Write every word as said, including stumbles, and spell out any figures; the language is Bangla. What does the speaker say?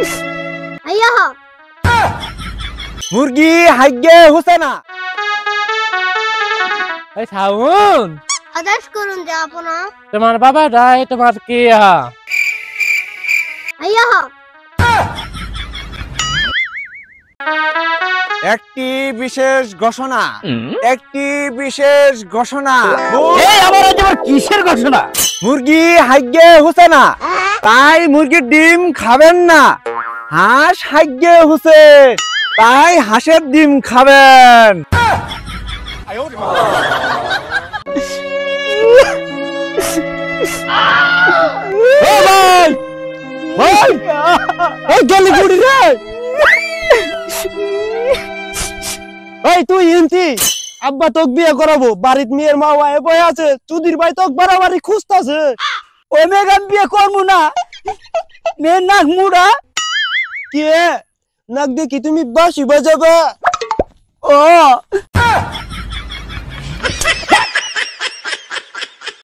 আইয়া মুরগি হাইগে হচ্ছে না। এই শাওন, আদেশ করুন যে আপনা তোমার বাবা রাই তোমার কি হা? আইয়া একটি বিশেষ ঘোষণা, একটি বিশেষ ঘোষণা। এই আমার আবার কিসের ঘোষণা? মুরগি হাইগে হচ্ছে না, তাই মুরগির ডিম খাবেন না। হাঁস হাইগে হচ্ছে, তাই হাঁসের ডিম খাবেন। তুই ইনতি আব্বা তোক বিয়ে করাবো, বাড়িত মেয়ের মা ওয়াই বয়ে আছে, চুদির ভাই তোক বাড়াবাড়ি খুঁজতেছে। ওই মেয়ের বিয়ে করবো না, মেয়ের নাক মুড়া। কি নাক দেখি তুমি বাঁশি বাজাবা? ও